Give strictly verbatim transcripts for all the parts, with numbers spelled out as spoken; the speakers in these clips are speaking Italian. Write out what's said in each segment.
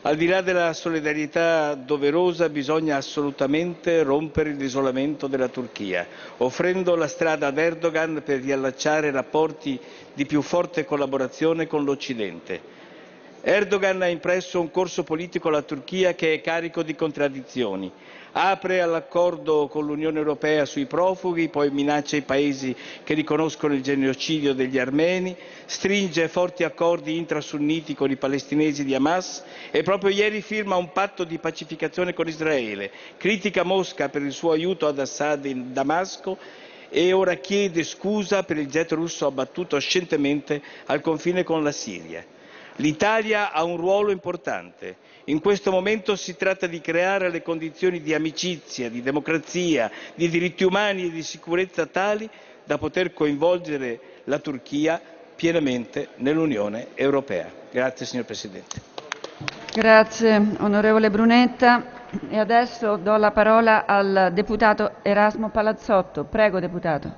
Al di là della solidarietà doverosa bisogna assolutamente rompere l'isolamento della Turchia, offrendo la strada ad Erdogan per riallacciare rapporti di più forte collaborazione con l'Occidente. Erdogan ha impresso un corso politico alla Turchia che è carico di contraddizioni. Apre all'accordo con l'Unione Europea sui profughi, poi minaccia i paesi che riconoscono il genocidio degli armeni, stringe forti accordi intrasunniti con i palestinesi di Hamas e proprio ieri firma un patto di pacificazione con Israele, critica Mosca per il suo aiuto ad Assad in Damasco e ora chiede scusa per il jet russo abbattuto scientemente al confine con la Siria. L'Italia ha un ruolo importante. In questo momento si tratta di creare le condizioni di amicizia, di democrazia, di diritti umani e di sicurezza tali da poter coinvolgere la Turchia pienamente nell'Unione Europea. Grazie signor Presidente. Grazie onorevole Brunetta. E adesso do la parola al deputato Erasmo Palazzotto. Prego deputato.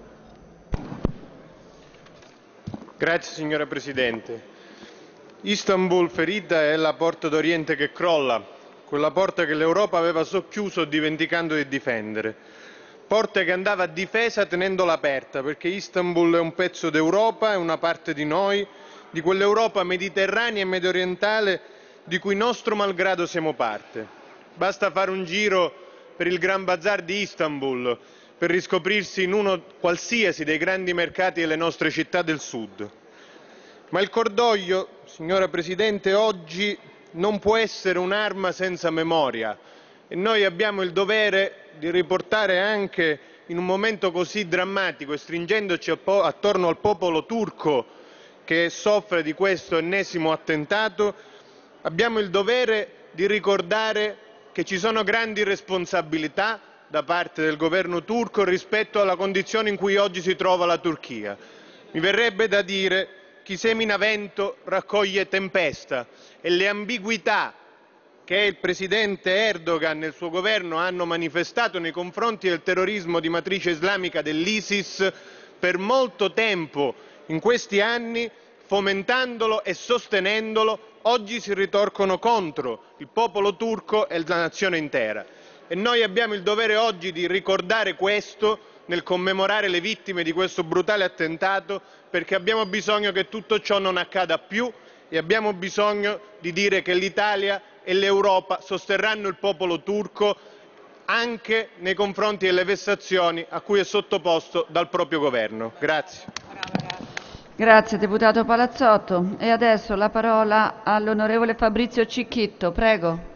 Grazie signora Presidente. Istanbul ferita è la porta d'Oriente che crolla, quella porta che l'Europa aveva socchiuso dimenticando di difendere. Porta che andava difesa tenendola aperta, perché Istanbul è un pezzo d'Europa, è una parte di noi, di quell'Europa mediterranea e mediorientale di cui nostro malgrado siamo parte. Basta fare un giro per il Gran Bazar di Istanbul per riscoprirsi in uno qualsiasi dei grandi mercati delle nostre città del sud. Ma il cordoglio, signora Presidente, oggi non può essere un'arma senza memoria e noi abbiamo il dovere di riportare anche in un momento così drammatico e stringendoci attorno al popolo turco che soffre di questo ennesimo attentato, abbiamo il dovere di ricordare che ci sono grandi responsabilità da parte del governo turco rispetto alla condizione in cui oggi si trova la Turchia. Mi verrebbe da dire: chi semina vento raccoglie tempesta, e le ambiguità che il presidente Erdogan e il suo governo hanno manifestato nei confronti del terrorismo di matrice islamica dell'ISIS per molto tempo in questi anni, fomentandolo e sostenendolo, oggi si ritorcono contro il popolo turco e la nazione intera. E noi abbiamo il dovere oggi di ricordare questo nel commemorare le vittime di questo brutale attentato, perché abbiamo bisogno che tutto ciò non accada più e abbiamo bisogno di dire che l'Italia e l'Europa sosterranno il popolo turco anche nei confronti delle vessazioni a cui è sottoposto dal proprio governo. Grazie. Grazie deputato Palazzotto. E adesso la parola all'onorevole Fabrizio Cicchitto. Prego.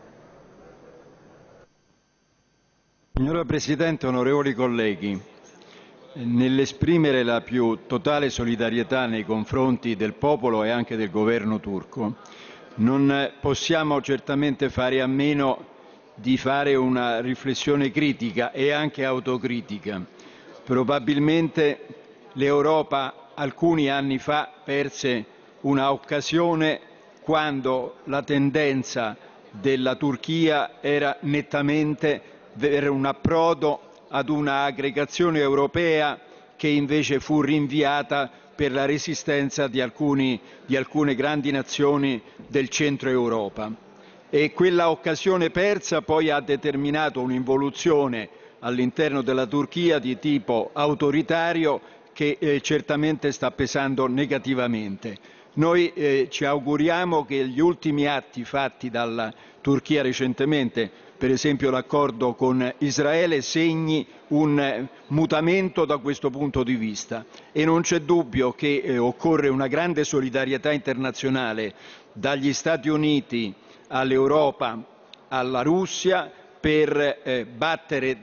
Signora Presidente, onorevoli colleghi, nell'esprimere la più totale solidarietà nei confronti del popolo e anche del governo turco, non possiamo certamente fare a meno di fare una riflessione critica e anche autocritica. Probabilmente l'Europa alcuni anni fa perse una occasione quando la tendenza della Turchia era nettamente per un approdo ad una aggregazione europea che invece fu rinviata per la resistenza di, alcuni, di alcune grandi nazioni del centro Europa. E quella occasione persa poi ha determinato un'involuzione all'interno della Turchia di tipo autoritario che eh, certamente sta pesando negativamente. Noi eh, ci auguriamo che gli ultimi atti fatti dalla Turchia recentemente, per esempio l'accordo con Israele, segni un mutamento da questo punto di vista e non c'è dubbio che eh, occorre una grande solidarietà internazionale dagli Stati Uniti all'Europa alla Russia per eh, battere